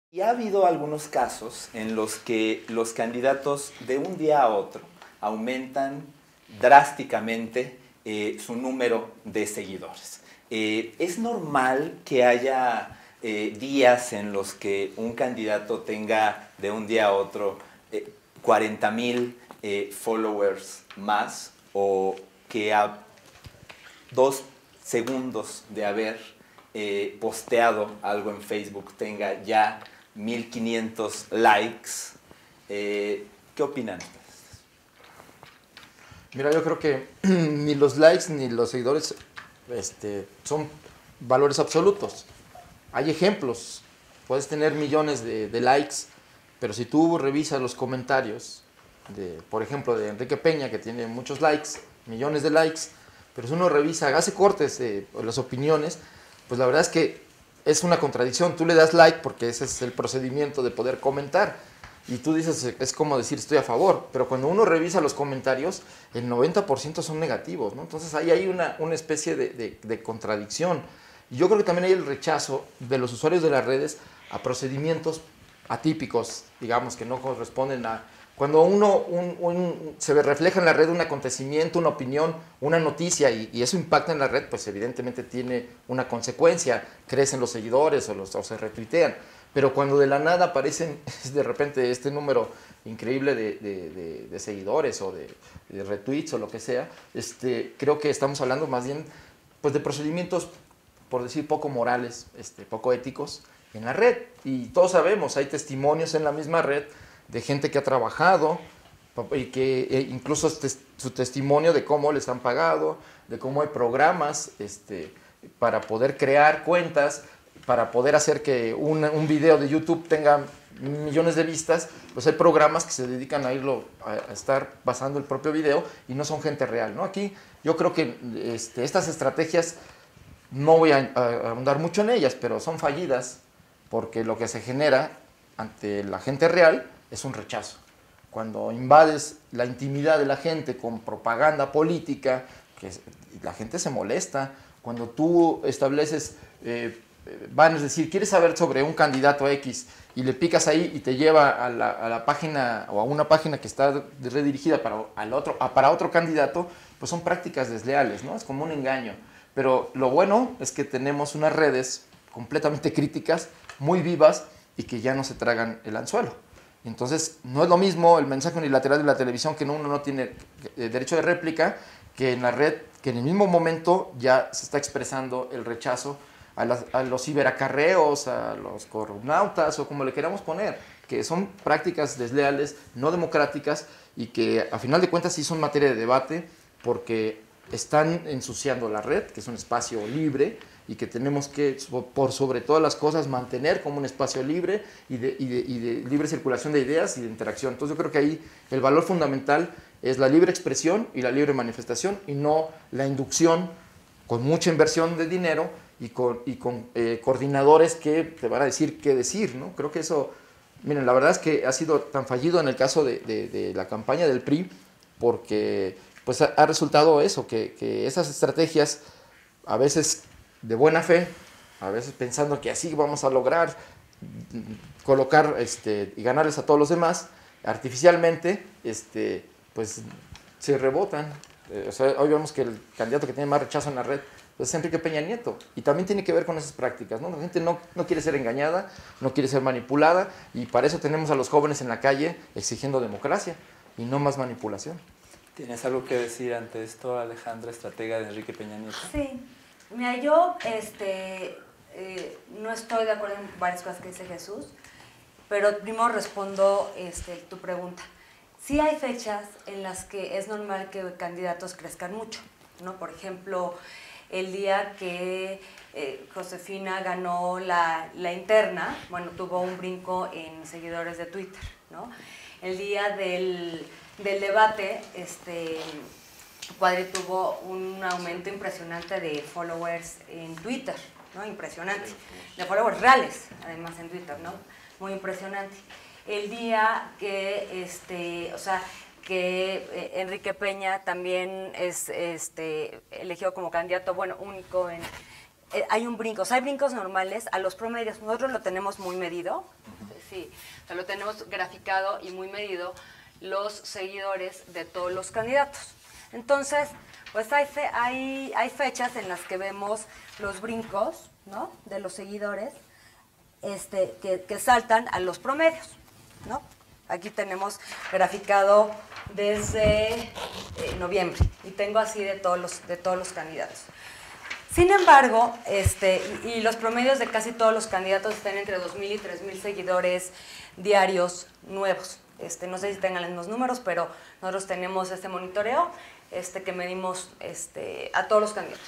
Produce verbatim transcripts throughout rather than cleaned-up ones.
Y ha habido algunos casos en los que los candidatos de un día a otro aumentan drásticamente eh, su número de seguidores. Eh, ¿Es normal que haya eh, días en los que un candidato tenga de un día a otro eh, cuarenta mil eh, followers más, o que a dos segundos de haber eh, posteado algo en Facebook tenga ya mil quinientos likes? Eh, ¿Qué opinan ustedes? Mira, yo creo que ni los likes ni los seguidores este, son valores absolutos. Hay ejemplos. Puedes tener millones de, de likes, pero si tú revisas los comentarios, de, por ejemplo, de Enrique Peña, que tiene muchos likes, millones de likes, pero si uno revisa, hace cortes de las opiniones, pues la verdad es que es una contradicción. Tú le das like porque ese es el procedimiento de poder comentar, y tú dices, es como decir estoy a favor, pero cuando uno revisa los comentarios, el noventa por ciento son negativos, ¿no? Entonces ahí hay una, una especie de, de, de contradicción. Y yo creo que también hay el rechazo de los usuarios de las redes a procedimientos atípicos, digamos, que no corresponden a... Cuando uno un, un, se refleja en la red un acontecimiento, una opinión, una noticia, y, y eso impacta en la red, pues evidentemente tiene una consecuencia, crecen los seguidores o, los, o se retuitean. Pero cuando de la nada aparecen de repente este número increíble de, de, de, de seguidores o de, de retweets o lo que sea, este, creo que estamos hablando más bien pues, de procedimientos, por decir, poco morales, este, poco éticos en la red. Y todos sabemos, hay testimonios en la misma red de gente que ha trabajado y que e incluso este, su testimonio de cómo les han pagado, de cómo hay programas este, para poder crear cuentas, para poder hacer que un, un video de YouTube tenga millones de vistas. Pues hay programas que se dedican a irlo a, a estar basando el propio video y no son gente real, ¿no? Aquí yo creo que este, estas estrategias, no voy a, a ahondar mucho en ellas, pero son fallidas, porque lo que se genera ante la gente real es un rechazo. Cuando invades la intimidad de la gente con propaganda política, que la gente se molesta. Cuando tú estableces eh, van a decir, ¿quieres saber sobre un candidato X? Y le picas ahí y te lleva a la, a la página, o a una página que está redirigida para, al otro, a, para otro candidato, pues son prácticas desleales, ¿no? Es como un engaño. Pero lo bueno es que tenemos unas redes completamente críticas, muy vivas, y que ya no se tragan el anzuelo. Entonces, no es lo mismo el mensaje unilateral de la televisión, que uno no tiene derecho de réplica, que en la red, que en el mismo momento ya se está expresando el rechazo a, las, a los ciberacarreos, a los corrupnautas, o como le queramos poner, que son prácticas desleales, no democráticas, y que a final de cuentas sí son materia de debate, porque están ensuciando la red, que es un espacio libre, y que tenemos que, por sobre todas las cosas, mantener como un espacio libre y de, y, de, y de libre circulación de ideas y de interacción. Entonces yo creo que ahí el valor fundamental es la libre expresión y la libre manifestación, y no la inducción con mucha inversión de dinero y con, y con eh, coordinadores que te van a decir qué decir, ¿no? Creo que eso, miren, la verdad es que ha sido tan fallido en el caso de, de, de la campaña del P R I, porque pues, ha, ha resultado eso, que, que esas estrategias, a veces de buena fe, a veces pensando que así vamos a lograr colocar este, y ganarles a todos los demás, artificialmente, este, pues se rebotan. Eh, o sea, hoy vemos que el candidato que tiene más rechazo en la red pues, es Enrique Peña Nieto, y también tiene que ver con esas prácticas, ¿no? La gente no, no quiere ser engañada, no quiere ser manipulada, y para eso tenemos a los jóvenes en la calle exigiendo democracia y no más manipulación. ¿Tienes algo que decir ante esto, Alejandra, estratega de Enrique Peña Nieto? Sí. Mira, yo este, eh, no estoy de acuerdo en varias cosas que dice Jesús, pero primero respondo este, tu pregunta. Sí hay fechas en las que es normal que candidatos crezcan mucho, ¿no? Por ejemplo, el día que eh, Josefina ganó la, la interna, bueno, tuvo un brinco en seguidores de Twitter, ¿no? El día del, del debate, este... Cuadri tuvo un aumento impresionante de followers en Twitter, ¿no? Impresionante. De followers reales, además, en Twitter, ¿no? Muy impresionante. El día que, este, o sea, que eh, Enrique Peña también es este, elegido como candidato, bueno, único en... Eh, hay un brinco, o sea, hay brincos normales a los promedios. Nosotros lo tenemos muy medido, sí, o sea, lo tenemos graficado y muy medido los seguidores de todos los candidatos. Entonces, pues hay, fe, hay, hay fechas en las que vemos los brincos, ¿no?, de los seguidores este, que, que saltan a los promedios, ¿no? Aquí tenemos graficado desde eh, noviembre y tengo así de todos los, de todos los candidatos. Sin embargo, este, y, y los promedios de casi todos los candidatos están entre dos mil y tres mil seguidores diarios nuevos. Este, no sé si tengan los mismos números, pero nosotros tenemos este monitoreo este, que medimos este, a todos los candidatos.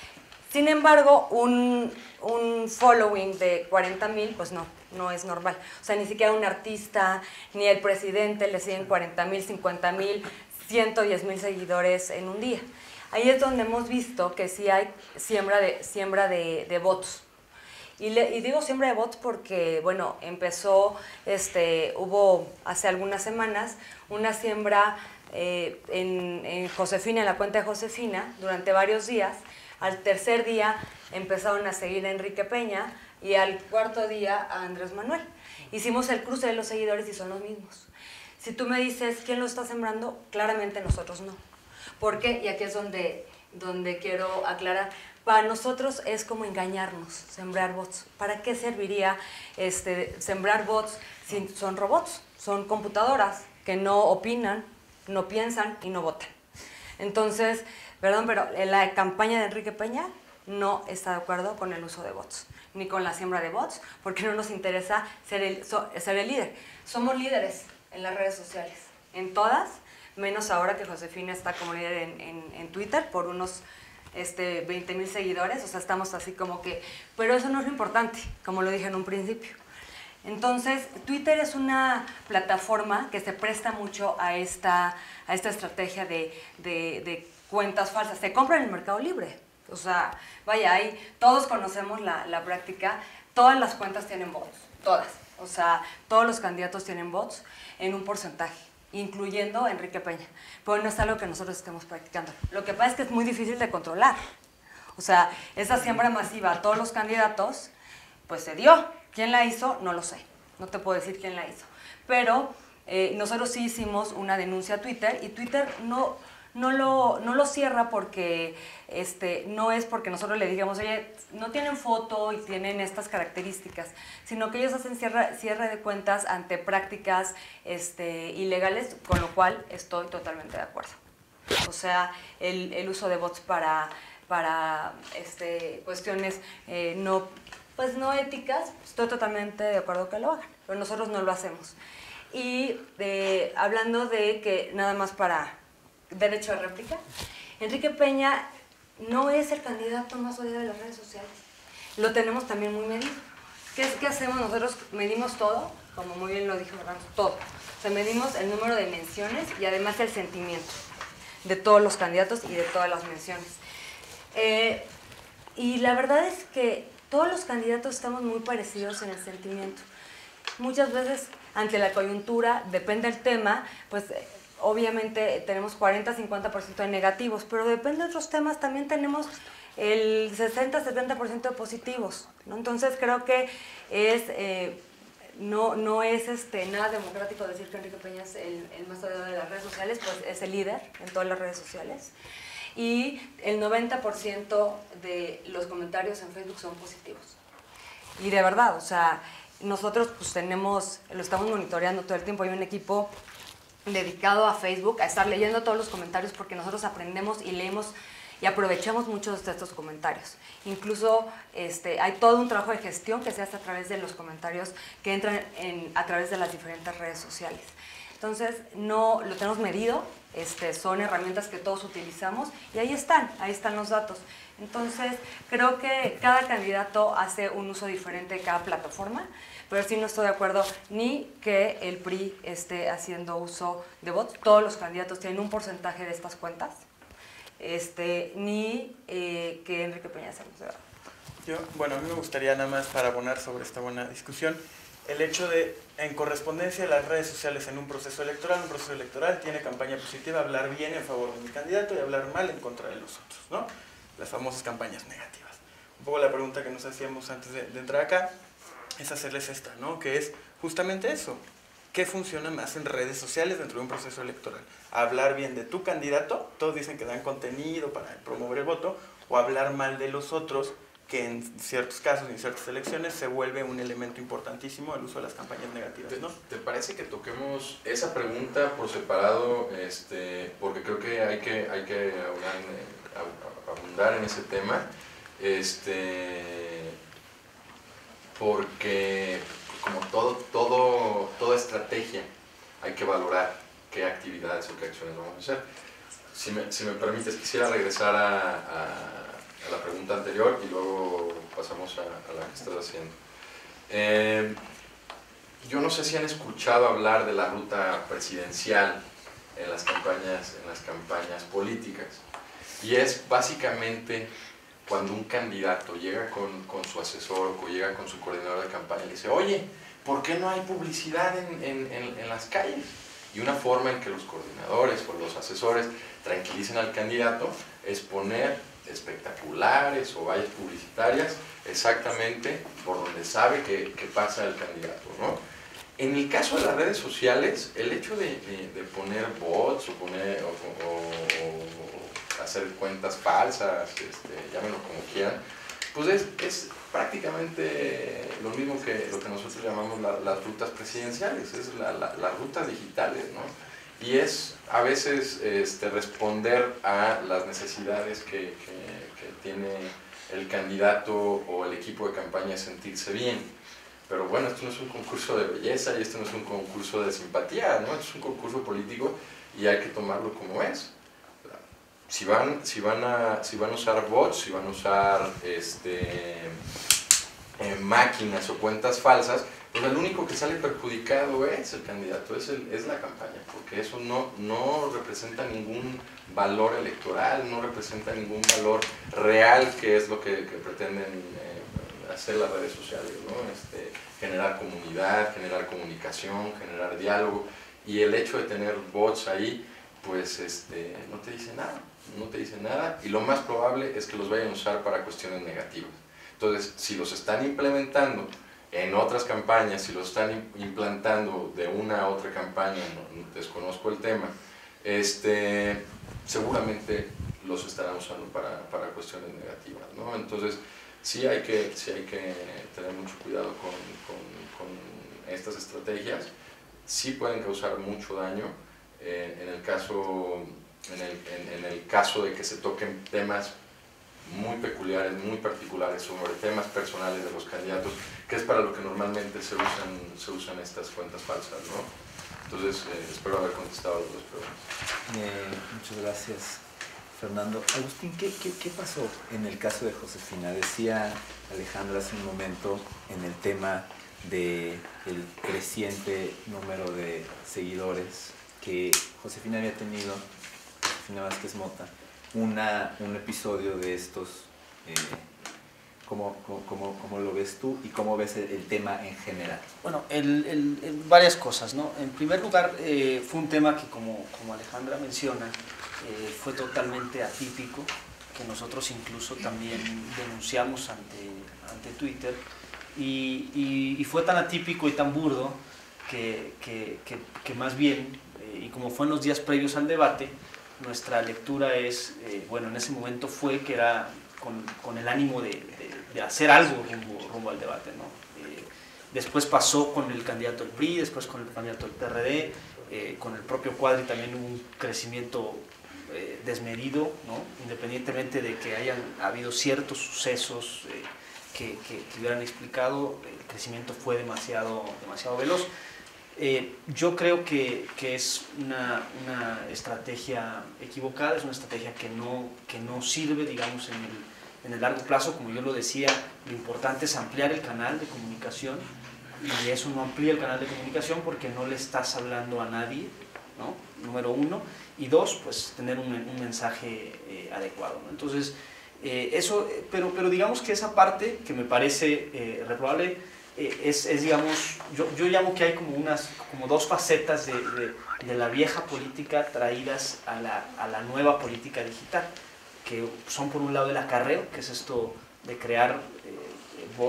Sin embargo, un, un following de cuarenta mil, pues no, no es normal. O sea, ni siquiera un artista, ni el presidente le siguen cuarenta mil, cincuenta mil, ciento diez mil seguidores en un día. Ahí es donde hemos visto que sí hay siembra de, siembra de, de bots. Y, le, y digo siembra de bots porque, bueno, empezó, este, hubo hace algunas semanas una siembra eh, en, en Josefina, en la cuenta de Josefina, durante varios días. Al tercer día empezaron a seguir a Enrique Peña y al cuarto día a Andrés Manuel. Hicimos el cruce de los seguidores y son los mismos. Si tú me dices quién lo está sembrando, claramente nosotros no. ¿Por qué? Y aquí es donde, donde quiero aclarar. Para nosotros es como engañarnos, sembrar bots. ¿Para qué serviría este, sembrar bots si son robots? Son computadoras que no opinan, no piensan y no votan. Entonces, perdón, pero la campaña de Enrique Peña no está de acuerdo con el uso de bots, ni con la siembra de bots, porque no nos interesa ser el, so, ser el líder. Somos líderes en las redes sociales, en todas, menos ahora que Josefina está como líder en, en, en Twitter por unos este, veinte mil seguidores, o sea, estamos así como que... Pero eso no es lo importante, como lo dije en un principio. Entonces, Twitter es una plataforma que se presta mucho a esta, a esta estrategia de, de, de cuentas falsas. Se compra en el Mercado Libre. O sea, vaya, ahí todos conocemos la, la práctica. Todas las cuentas tienen bots, todas. O sea, todos los candidatos tienen bots en un porcentaje, incluyendo Enrique Peña. Pero no es algo que nosotros estemos practicando. Lo que pasa es que es muy difícil de controlar. O sea, esa siembra masiva a todos los candidatos, pues se dio. ¿Quién la hizo? No lo sé. No te puedo decir quién la hizo. Pero eh, nosotros sí hicimos una denuncia a Twitter y Twitter no, no, lo, no lo cierra porque este, no es porque nosotros le digamos, oye, no tienen foto y tienen estas características, sino que ellos hacen cierre, cierre de cuentas ante prácticas este, ilegales, con lo cual estoy totalmente de acuerdo. O sea, el, el uso de bots para, para este, cuestiones eh, no... pues no éticas, estoy totalmente de acuerdo que lo hagan, pero nosotros no lo hacemos. Y eh, hablando de que, nada más para derecho de réplica, Enrique Peña no es el candidato más odiado de las redes sociales. Lo tenemos también muy medido. ¿Qué, qué hacemos? Nosotros medimos todo, como muy bien lo dijo Fernando, todo. O sea, medimos el número de menciones y además el sentimiento de todos los candidatos y de todas las menciones. Eh, y la verdad es que todos los candidatos estamos muy parecidos en el sentimiento. Muchas veces, ante la coyuntura, depende del tema, pues eh, obviamente tenemos cuarenta a cincuenta por ciento de negativos, pero depende de otros temas, también tenemos el sesenta a setenta por ciento de positivos, ¿no? Entonces creo que es, eh, no, no es este, nada democrático decir que Enrique Peña es el, el más odiado de las redes sociales, pues es el líder en todas las redes sociales. Y el noventa por ciento de los comentarios en Facebook son positivos. Y de verdad, o sea, nosotros pues tenemos, lo estamos monitoreando todo el tiempo, hay un equipo dedicado a Facebook, a estar leyendo todos los comentarios porque nosotros aprendemos y leemos y aprovechamos muchos de estos comentarios. Incluso este, hay todo un trabajo de gestión que se hace a través de los comentarios que entran en, a través de las diferentes redes sociales. Entonces, no lo tenemos medido, este, son herramientas que todos utilizamos y ahí están, ahí están los datos. Entonces, creo que cada candidato hace un uso diferente de cada plataforma, pero sí no estoy de acuerdo ni que el P R I esté haciendo uso de bots. Todos los candidatos tienen un porcentaje de estas cuentas, este, ni eh, que Enrique Peña sea uso de bots. Yo, bueno, a mí me gustaría nada más para abonar sobre esta buena discusión, el hecho de, en correspondencia de las redes sociales en un proceso electoral, un proceso electoral tiene campaña positiva, hablar bien en favor de mi candidato y hablar mal en contra de los otros, ¿no? Las famosas campañas negativas. Un poco la pregunta que nos hacíamos antes de, de entrar acá es hacerles esta, ¿no? Que es justamente eso. ¿Qué funciona más en redes sociales dentro de un proceso electoral? Hablar bien de tu candidato, todos dicen que dan contenido para promover el voto, o hablar mal de los otros, que en ciertos casos, en ciertas elecciones, se vuelve un elemento importantísimo el uso de las campañas negativas, ¿no? ¿Te, te parece que toquemos esa pregunta por separado? Este, porque creo que hay que, hay que abundar, en, abundar en ese tema, este, porque como todo, todo, toda estrategia hay que valorar qué actividades o qué acciones vamos a hacer. Si me, si me permites, quisiera regresar a, a, a la pregunta anterior y luego pasamos a, a la que estás haciendo. Eh, yo no sé si han escuchado hablar de la ruta presidencial en las campañas, en las campañas políticas, y es básicamente cuando un candidato llega con, con su asesor o llega con su coordinador de campaña y le dice, oye, ¿por qué no hay publicidad en, en, en, en las calles? Y una forma en que los coordinadores o los asesores tranquilicen al candidato es poner espectaculares o vallas publicitarias exactamente por donde sabe que, que pasa el candidato, ¿no? En el caso de las redes sociales, el hecho de, de, de poner bots o, poner, o, o, o hacer cuentas falsas, este, llámenlo como quieran, pues es, es prácticamente lo mismo que lo que nosotros llamamos la, las rutas presidenciales, es la, la, las rutas digitales, ¿no? Y es a veces este, responder a las necesidades que, que, que tiene el candidato o el equipo de campaña, sentirse bien. Pero bueno, esto no es un concurso de belleza y esto no es un concurso de simpatía, ¿no? Esto es un concurso político y hay que tomarlo como es. Si van, si van, a, si van a usar bots, si van a usar este, eh, máquinas o cuentas falsas, pues el único que sale perjudicado es el candidato, es, el, es la campaña, porque eso no, no representa ningún valor electoral, no representa ningún valor real, que es lo que, que pretenden eh, hacer las redes sociales, ¿no? Este, generar comunidad, generar comunicación, generar diálogo, y el hecho de tener bots ahí, pues este, no te dice nada, no te dice nada, y lo más probable es que los vayan a usar para cuestiones negativas. Entonces, si los están implementando en otras campañas, si los están implantando de una a otra campaña, no, no desconozco el tema, este, seguramente los estarán usando para, para cuestiones negativas, ¿no? Entonces, sí hay que, sí hay que tener mucho cuidado con, con, con estas estrategias, sí pueden causar mucho daño. Eh, en, el caso, en, el, en, en el caso de que se toquen temas muy peculiares, muy particulares, sobre temas personales de los candidatos, que es para lo que normalmente se usan, se usan estas cuentas falsas, ¿no? Entonces, eh, espero haber contestado las dos preguntas. Eh, muchas gracias, Fernando. Agustín, ¿qué, qué, ¿qué pasó en el caso de Josefina? Decía Alejandra hace un momento en el tema del creciente número de seguidores que Josefina había tenido, Josefina Vázquez Mota, una, un episodio de estos. Eh, ¿cómo, cómo, ¿Cómo lo ves tú y cómo ves el, el tema en general? Bueno, el, el, el, varias cosas, ¿no? En primer lugar, eh, fue un tema que, como, como Alejandra menciona, eh, fue totalmente atípico, que nosotros incluso también denunciamos ante, ante Twitter, y, y, y fue tan atípico y tan burdo que, que, que, que más bien, eh, y como fue en los días previos al debate, nuestra lectura es, eh, bueno, en ese momento fue que era con, con el ánimo de, de, de hacer algo rumbo, rumbo al debate, ¿no? Eh, después pasó con el candidato del P R I, después con el candidato del P R D, eh, con el propio Cuadri también hubo un crecimiento eh, desmedido, ¿no? Independientemente de que hayan habido ciertos sucesos eh, que, que, que hubieran explicado, el crecimiento fue demasiado, demasiado veloz. Eh, yo creo que, que es una, una estrategia equivocada, es una estrategia que no, que no sirve, digamos, en el, en el largo plazo. Como yo lo decía, lo importante es ampliar el canal de comunicación, y eso no amplía el canal de comunicación porque no le estás hablando a nadie, ¿no? Número uno, y dos, pues tener un, un mensaje eh, adecuado, ¿no? Entonces, eh, eso, pero, pero digamos que esa parte que me parece eh, reprobable, Es, es, digamos, yo, yo llamo que hay como, unas, como dos facetas de, de, de la vieja política traídas a la, a la nueva política digital, que son por un lado el acarreo, que es esto de crear eh, bots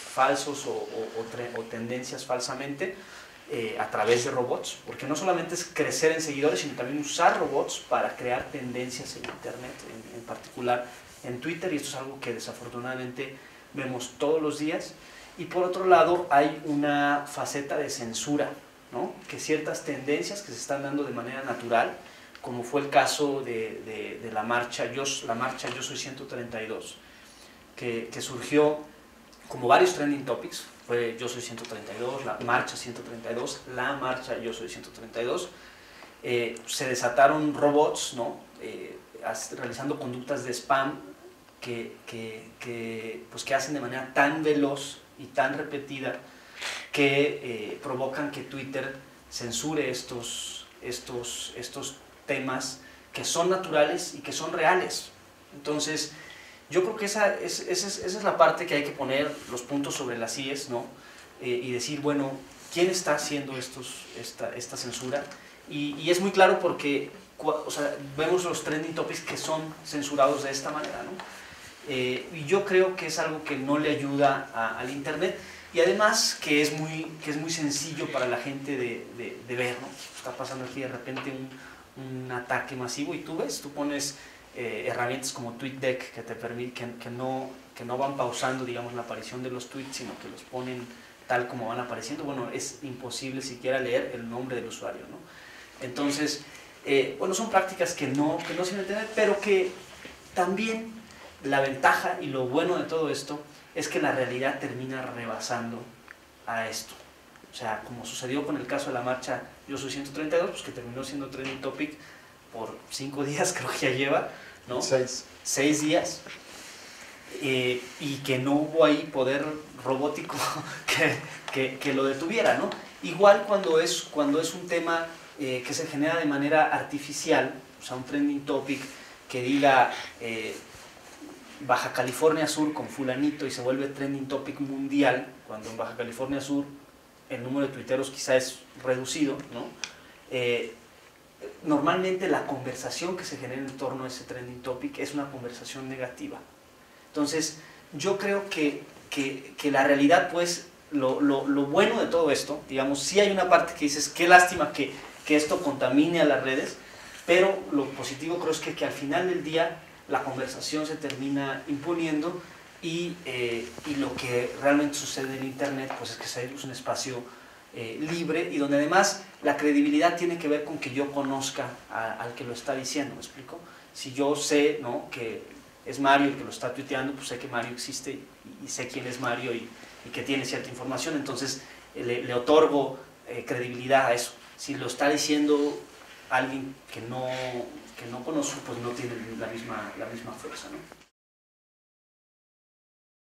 falsos o, o, o, tre, o tendencias falsamente eh, a través de robots, porque no solamente es crecer en seguidores, sino también usar robots para crear tendencias en Internet, en, en particular en Twitter, y esto es algo que desafortunadamente vemos todos los días. Y por otro lado hay una faceta de censura, ¿no? Que ciertas tendencias que se están dando de manera natural, como fue el caso de, de, de la marcha Yo, la marcha Yo Soy ciento treinta y dos, que, que surgió como varios trending topics, fue Yo Soy ciento treinta y dos, la marcha ciento treinta y dos, la marcha Yo Soy ciento treinta y dos, eh, se desataron robots, ¿no? Eh, realizando conductas de spam que, que, que, pues que hacen de manera tan veloz y tan repetida que eh, provocan que Twitter censure estos, estos, estos temas que son naturales y que son reales. Entonces, yo creo que esa es, esa es, esa es la parte que hay que poner los puntos sobre las íes, ¿no? Eh, y decir, bueno, ¿quién está haciendo estos, esta, esta censura? Y, y es muy claro porque o sea, vemos los trending topics que son censurados de esta manera, ¿no? Eh, y yo creo que es algo que no le ayuda a, al Internet, y además que es muy, que es muy sencillo para la gente de, de, de ver, ¿no? Está pasando aquí de repente un, un ataque masivo y tú ves, tú pones eh, herramientas como TweetDeck que te permiten, que, que, no, que no van pausando, digamos, la aparición de los tweets, sino que los ponen tal como van apareciendo. Bueno, es imposible siquiera leer el nombre del usuario, ¿no? Entonces, eh, bueno, son prácticas que no, que no sirven de tener, pero que también la ventaja y lo bueno de todo esto es que la realidad termina rebasando a esto. O sea, como sucedió con el caso de la marcha Yo Soy ciento treinta y dos, pues que terminó siendo trending topic por cinco días, creo que ya lleva, ¿no? Seis. Seis días. Eh, y que no hubo ahí poder robótico que, que, que lo detuviera, ¿no? Igual cuando es, cuando es un tema eh, que se genera de manera artificial, o sea, un trending topic que diga eh, Baja California Sur con fulanito y se vuelve trending topic mundial, cuando en Baja California Sur el número de tuiteros quizá es reducido, ¿no? Eh, normalmente la conversación que se genera en torno a ese trending topic es una conversación negativa. Entonces, yo creo que, que, que la realidad, pues, lo, lo, lo bueno de todo esto, digamos, sí hay una parte que dices, qué lástima que, que esto contamine a las redes, pero lo positivo creo es que, que al final del día la conversación se termina imponiendo y, eh, y lo que realmente sucede en Internet, pues es que es un espacio eh, libre y donde además la credibilidad tiene que ver con que yo conozca a, al que lo está diciendo, ¿me explico? Si yo sé, ¿no?, que es Mario el que lo está tuiteando, pues sé que Mario existe y, y sé quién es Mario y, y que tiene cierta información, entonces eh, le, le otorgo eh, credibilidad a eso. Si lo está diciendo alguien que no, que no conozco, pues no tiene la misma, la misma fuerza, ¿no?